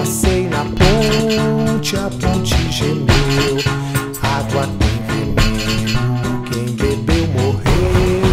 passei na ponte, a ponte gemeu. Água tem veneno, quem bebeu morreu.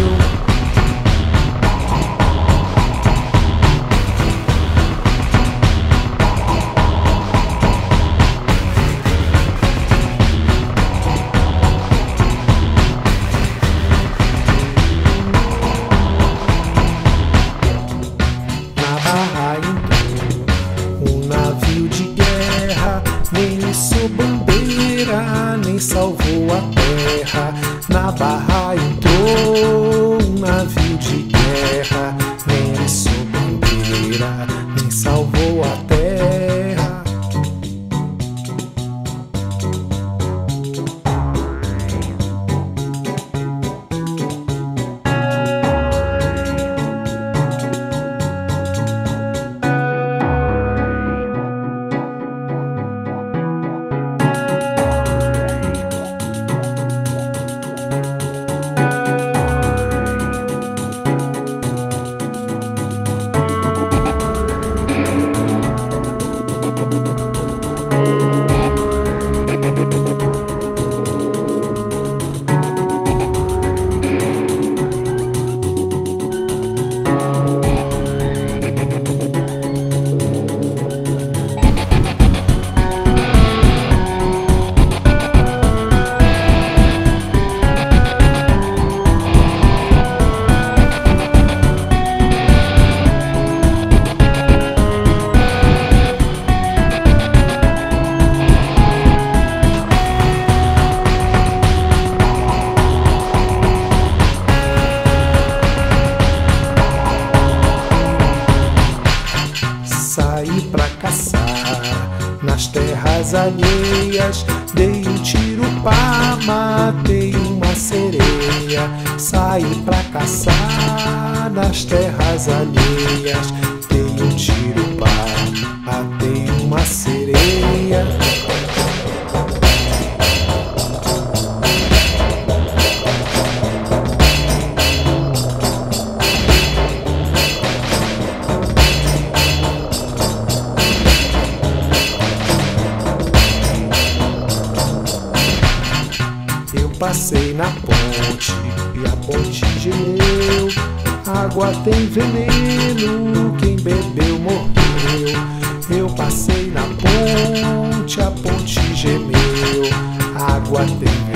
Na barra entrou um navio de guerra, nem içou bandeira, nem salvou a terra. Na barra entrou um navio de guerra, nem içou bandeira, nem salvou a terra. Saí pra caçar nas terras alheias, dei um tiro pá, matei uma sereia. Saí pra caçar nas terras alheias, dei um tiro pá, matei uma sereia. Passei na ponte e a ponte gemeu. Água tem veneno, quem bebeu morreu. Eu passei na ponte, a ponte gemeu. Água tem veneno.